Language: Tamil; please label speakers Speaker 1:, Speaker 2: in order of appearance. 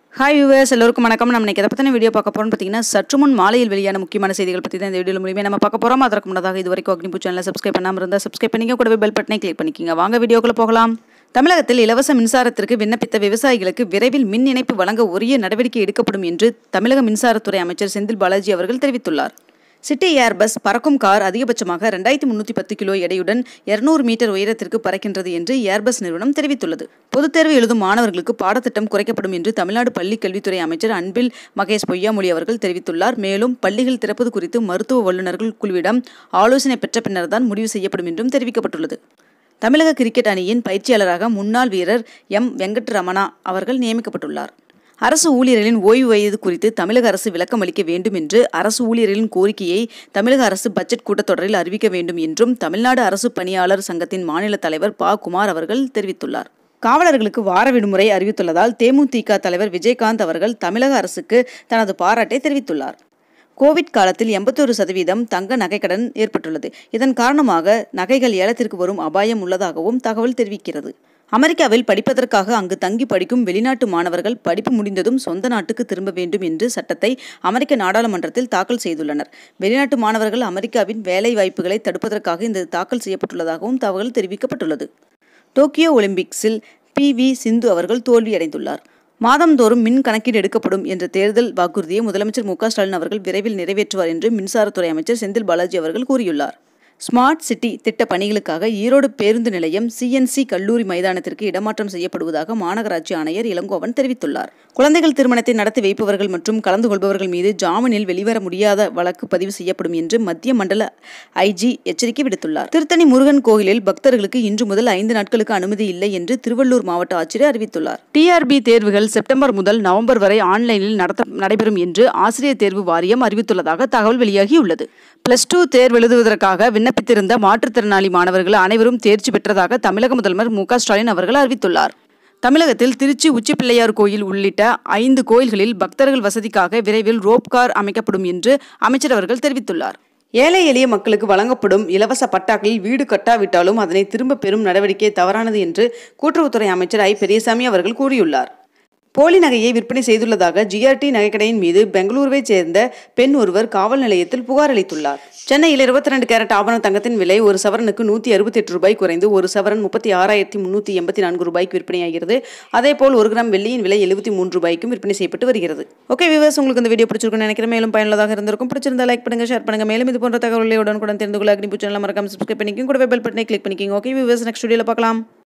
Speaker 1: ஹாய் வியூவர்ஸ், எல்லோருக்கும் வணக்கம். நம்ம இன்னைக்கு எதை பற்றின வீடியோ பார்க்க போகிறோம்னு பார்த்தீங்கன்னா, சற்று முன் மாலையில் வெளியான முக்கியமான செய்திகள் பற்றி தான் இந்த வீடியோ மூலியமாக நம்ம பார்க்க போகிறோம். அதற்கு முன்னதாக இது வரைக்கும் அக்னிபூ சேனலை சப்ஸ்கிரைப் பண்ணாமல் இருந்தால் சப்ஸ்கிரைப் பண்ணிக்க, கூடவே பெல் பட்டனை கிளிக் பண்ணிக்கோங்க. வாங்க வீடியோக்குள்ள போகலாம். தமிழகத்தில் இலவச மின்சாரத்திற்கு விண்ணப்பித்த விவசாயிகளுக்கு விரைவில் மின் இணைப்பு வழங்க உரிய நடவடிக்கை எடுக்கப்படும் என்று தமிழக மின்சாரத்துறை அமைச்சர் செந்தில் பாலாஜி அவர்கள் தெரிவித்துள்ளார். சிட்டி ஏர்பஸ் பறக்கும் கார் அதிகபட்சமாக 2310 கிலோ எடையுடன் 200 மீட்டர் உயரத்திற்கு பறக்கின்றது என்று ஏர்பஸ் நிறுவனம் தெரிவித்துள்ளது. பொதுத் தேர்வு எழுதும் மாணவர்களுக்கு பாடத்திட்டம் குறைக்கப்படும் என்று தமிழ்நாடு பள்ளி கல்வித்துறை அமைச்சர் அன்பில் மகேஷ் பொய்யாமொழி அவர்கள் தெரிவித்துள்ளார். மேலும் பள்ளிகள் திறப்பது குறித்து மருத்துவ வல்லுநர்கள் குழுவிடம் ஆலோசனை பெற்ற பின்னர்தான் முடிவு செய்யப்படும் என்றும் தெரிவிக்கப்பட்டுள்ளது. தமிழக கிரிக்கெட் அணியின் பயிற்சியாளராக முன்னாள் வீரர் எம் வெங்கட்ரமணா அவர்கள் நியமிக்கப்பட்டுள்ளார். அரசு ஊழியர்களின் ஓய்வு வயது குறித்து தமிழக அரசு விளக்கம் அளிக்க வேண்டும் என்று அரசு ஊழியர்களின் கோரிக்கையை தமிழக அரசு பட்ஜெட் கூட்டத்தொடரில் அறிவிக்க வேண்டும் என்றும் தமிழ்நாடு அரசு பணியாளர் சங்கத்தின் மாநில தலைவர் ப. குமார் அவர்கள் தெரிவித்துள்ளார். காவலர்களுக்கு வார விடுமுறை அறிவித்துள்ளதால் தேமுதிக தலைவர் விஜயகாந்த் அவர்கள் தமிழக அரசுக்கு தனது பாராட்டை தெரிவித்துள்ளார். கோவிட் காலத்தில் 81% தங்க நகைக்கடன் ஏற்பட்டுள்ளது. இதன் காரணமாக நகைகள் ஏலத்திற்கு வரும் அபாயம் உள்ளதாகவும் தகவல் தெரிவிக்கிறது. அமெரிக்காவில் படிப்பதற்காக அங்கு தங்கி படிக்கும் வெளிநாட்டு மாணவர்கள் படிப்பு முடிந்ததும் சொந்த நாட்டுக்கு திரும்ப வேண்டும் என்று சட்டத்தை அமெரிக்க நாடாளுமன்றத்தில் தாக்கல் செய்துள்ளனர். வெளிநாட்டு மாணவர்கள் அமெரிக்காவின் வேலை வாய்ப்புகளை தடுப்பதற்காக இந்த தாக்கல் செய்யப்பட்டுள்ளதாகவும் தகவல் தெரிவிக்கப்பட்டுள்ளது. Tokyo ஒலிம்பிக்ஸில் B. சிந்து அவர்கள் தோல்வியடைந்துள்ளார். மாதந்தோறும் மின் கணக்கீடு எடுக்கப்படும் என்ற தேர்தல் வாக்குறுதியை முதலமைச்சர் Stalin அவர்கள் விரைவில் நிறைவேற்றுவார் என்று மின்சாரத்துறை அமைச்சர் செந்தில் பாலாஜி அவர்கள் கூறியுள்ளார். ஸ்மார்ட் சிட்டி திட்ட பணிகளுக்காக ஈரோடு பேருந்து நிலையம் CNC கல்லூரி மைதானத்திற்கு இடமாற்றம் செய்யப்படுவதாக மாநகராட்சி ஆணையர் இளங்கோவன் தெரிவித்துள்ளார். குழந்தைகள் திருமணத்தை நடத்தி வைப்பவர்கள் மற்றும் கலந்து கொள்பவர்கள் மீது ஜாமீனில் வெளிவர முடியாத வழக்கு பதிவு செய்யப்படும் என்று மத்திய மண்டல IG எச்சரிக்கை விடுத்துள்ளார். திருத்தணி முருகன் கோயிலில் பக்தர்களுக்கு இன்று முதல் 5 நாட்களுக்கு அனுமதி இல்லை என்று திருவள்ளூர் மாவட்ட ஆட்சியர் அறிவித்துள்ளார். TRB தேர்வுகள் செப்டம்பர் முதல் நவம்பர் வரை ஆன்லைனில் நடைபெறும் என்று ஆசிரியர் தேர்வு வாரியம் அறிவித்துள்ளதாக தகவல் வெளியாகியுள்ளது. +2 தேர்வு எழுதுவதற்காக விண்ணப்பித்திருந்த மாற்றுத்திறனாளி மாணவர்கள் அனைவரும் தேர்ச்சி பெற்றதாக தமிழக முதல்வர் Stalin அவர்கள் அறிவித்துள்ளார். தமிழகத்தில் திருச்சி உச்சிப்பிள்ளையார் கோயில் உள்ளிட்ட 5 கோயில்களில் பக்தர்கள் வசதிக்காக விரைவில் ரோப் கார் அமைக்கப்படும் என்று அமைச்சர் அவர்கள் தெரிவித்துள்ளார். ஏழை எளிய மக்களுக்கு வழங்கப்படும் இலவச பட்டாக்களில் வீடு கட்டாவிட்டாலும் அதனை திரும்ப பெறும் நடவடிக்கை தவறானது என்று கூட்டுறவுத்துறை அமைச்சர் பெரியசாமி அவர்கள் கூறியுள்ளார். போலி நகையை விற்பனை செய்துள்ளதாக GRT நகைக்கடையின் மீது பெங்களூருவைச் சேர்ந்த பெண் ஒருவர் காவல் நிலையத்தில் புகார் அளித்துள்ளார். சென்னையில் 22 கேரட் ஆபண தங்கத்தின் விலை ஒரு சவரனுக்கு 168 ரூபாய் குறைந்து ஒரு சவரன் 36,384 ரூபாய்க்கு விற்பனையாகிறது. அதேபோல் 1 கிராம் வெள்ளியின் விலை 73 ரூபாய்க்கும் விற்பனை செய்யப்பட்டு வருகிறது. ஓகே வியூவர்ஸ், உங்களுக்கு இந்த வீடியோ பிடிச்சிருக்குன்னு நினைக்கிறேன். மேலும் பயனுள்ளதாக இருந்திருக்கும். பிடிச்சிருந்தா லைக் பண்ணுங்க, ஷேர் பண்ணுங்க. மேலும் இது போன்ற தகவல்களை உடனுக்குடன் தெரிந்து கொள்ள அக்னிபூ சேனலை மறக்காம சப்ஸ்கிரைப் பண்ணிக்கோங்க, கூடவே பெல் பட்டனை கிளிக் பண்ணிக்கோங்க. ஓகே வியூவர்ஸ், நெக்ஸ்ட் வீடியோல பார்க்கலாம்.